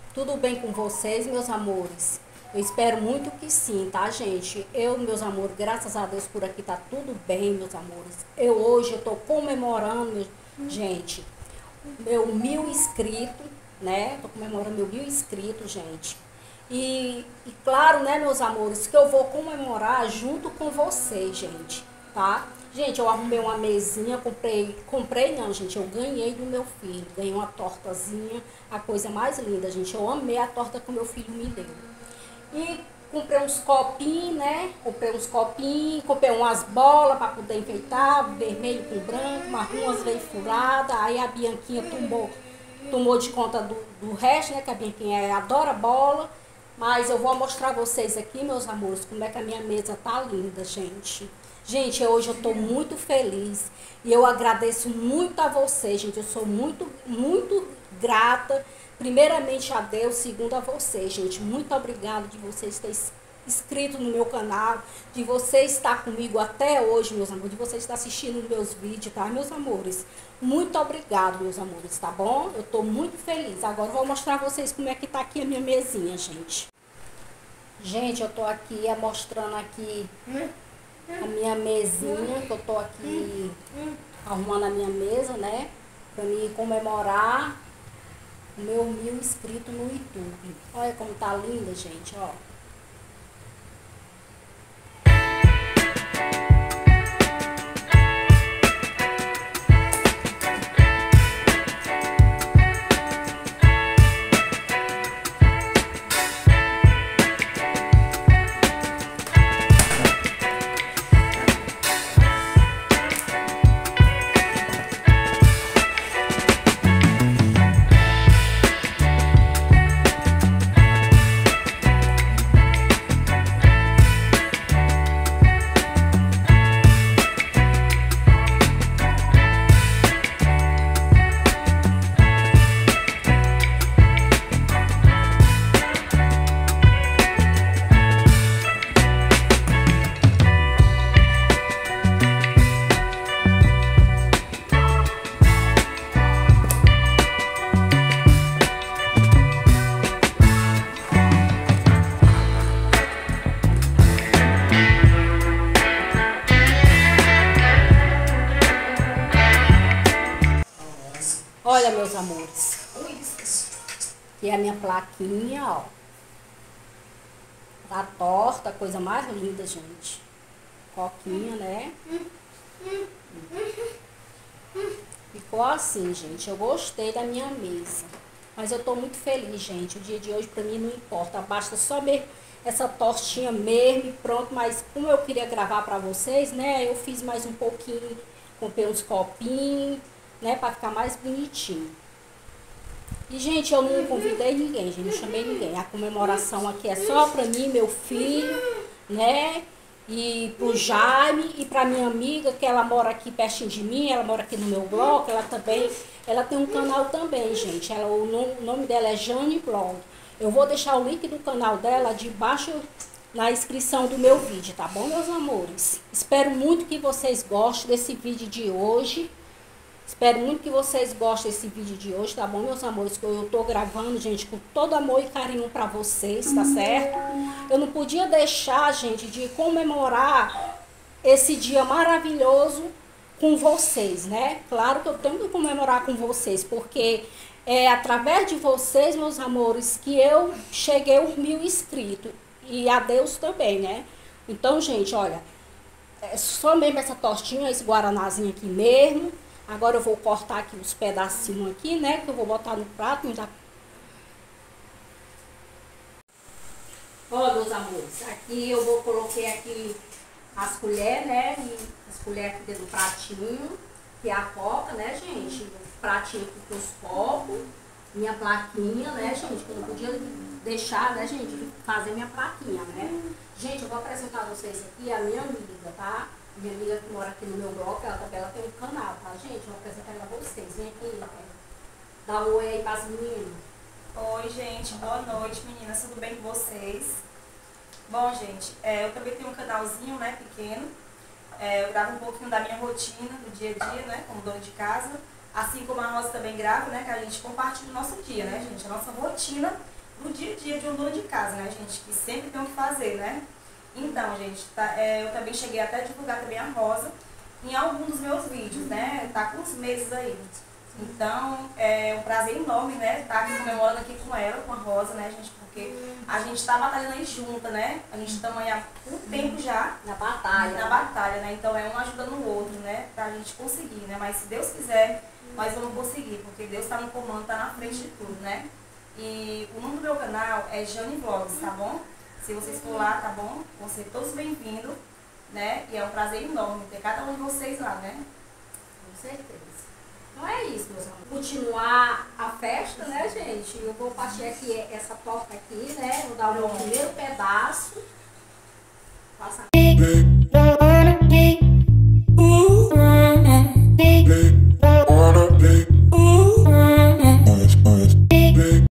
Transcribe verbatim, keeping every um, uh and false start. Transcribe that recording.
Tudo bem com vocês, meus amores? Eu espero muito que sim, tá, gente? Eu, meus amores, graças a Deus por aqui tá tudo bem, meus amores. Eu hoje eu tô comemorando, gente, meu mil inscritos, né? Tô comemorando meu mil inscritos, gente. E, e claro, né, meus amores, que eu vou comemorar junto com vocês, gente, tá? Gente, eu arrumei uma mesinha, comprei, comprei não, gente, eu ganhei do meu filho, ganhei uma tortazinha, a coisa mais linda, gente, eu amei a torta que o meu filho me deu. E comprei uns copinhos, né, comprei uns copinhos, comprei umas bolas para poder enfeitar, vermelho com branco, marrom, umas veio furada, aí a Bianquinha tomou, tomou de conta do, do resto, né, que a Bianquinha adora bola. Mas eu vou mostrar vocês aqui, meus amores, como é que a minha mesa tá linda, gente. Gente, hoje eu tô muito feliz e eu agradeço muito a vocês, gente. Eu sou muito, muito grata, primeiramente a Deus, segundo a vocês, gente. Muito obrigada de vocês terem inscrito no meu canal, de você estar comigo até hoje, meus amores, de você estar assistindo meus vídeos, tá, meus amores? Muito obrigado, meus amores, tá bom? Eu tô muito feliz. Agora eu vou mostrar a vocês como é que tá aqui a minha mesinha, gente. Gente, eu tô aqui mostrando aqui a minha mesinha, que eu tô aqui arrumando a minha mesa, né? Pra mim comemorar o meu mil inscritos no YouTube. Olha como tá linda, gente, ó. Olha, meus amores, aqui é a minha plaquinha, ó, da torta, coisa mais linda, gente. Coquinha, né? Ficou assim, gente. Eu gostei da minha mesa. Mas eu tô muito feliz, gente. O dia de hoje pra mim não importa. Basta só mesmo essa tortinha mesmo e pronto. Mas como eu queria gravar pra vocês, né? Eu fiz mais um pouquinho. Comprei uns copinhos, né? Pra ficar mais bonitinho. E, gente, eu não convidei ninguém, gente. Não chamei ninguém. A comemoração aqui é só pra mim, meu filho, né? E pro Jaime e pra minha amiga, que ela mora aqui pertinho de mim, ela mora aqui no meu bloco, ela também, ela tem um canal também, gente. Ela, o, nome, o nome dela é Jane Blog. Eu vou deixar o link do canal dela debaixo na inscrição do meu vídeo, tá bom, meus amores? Espero muito que vocês gostem desse vídeo de hoje. Espero muito que vocês gostem desse vídeo de hoje, tá bom, meus amores? Que eu tô gravando, gente, com todo amor e carinho pra vocês, tá certo? Eu não podia deixar, gente, de comemorar esse dia maravilhoso com vocês, né? Claro que eu tenho que comemorar com vocês, porque é através de vocês, meus amores, que eu cheguei aos mil inscritos. E a Deus também, né? Então, gente, olha, é só mesmo essa tostinha, esse guaranazinho aqui mesmo. Agora eu vou cortar aqui os pedacinhos aqui, né? Que eu vou botar no prato. Já... Ó, meus amores, aqui eu vou coloquei aqui as colheres, né? E as colheres aqui dentro do pratinho, que é a coca, né, gente? O pratinho aqui com os copos, minha plaquinha, né, gente? Que eu não podia deixar, né, gente, de fazer minha plaquinha, né? Gente, eu vou apresentar a vocês aqui a minha amiga, tá? Minha amiga que mora aqui no meu bloco, ela também ela tem um canal, tá, gente? Eu vou apresentar ela a vocês. Vem aqui, dá um oi aí para as meninas. Oi, gente. Boa noite, meninas. Tudo bem com vocês? Bom, gente, é, eu também tenho um canalzinho, né, pequeno. É, eu gravo um pouquinho da minha rotina, do dia a dia, né, como dona de casa. Assim como a nossa também grava, né, que a gente compartilha o nosso dia, né, gente? A nossa rotina no dia a dia de um dono de casa, né, gente? Que sempre tem o que fazer, né? Então, gente, tá, é, eu também cheguei até a divulgar também a Rosa em algum dos meus vídeos, né? Tá com uns meses aí. Então, é um prazer enorme, né? Estar aqui comemorando aqui com ela, com a Rosa, né, gente? Porque a gente tá batalhando aí junta, né? A gente tá há um tempo já Na batalha. na batalha, né? Então é um ajudando o outro, né? Pra gente conseguir, né? Mas se Deus quiser, nós vamos conseguir, porque Deus tá no comando, tá na frente de tudo, né? E o nome do meu canal é Jane Vlogs, tá bom? Se vocês for lá, tá bom? Vão ser todos bem-vindos, né? E é um prazer enorme ter cada um de vocês lá, né? Com certeza. Então é isso, meus amores. Continuar a festa, né, gente? Eu vou partir aqui essa torta aqui, né? Vou dar o meu primeiro pedaço. Passa.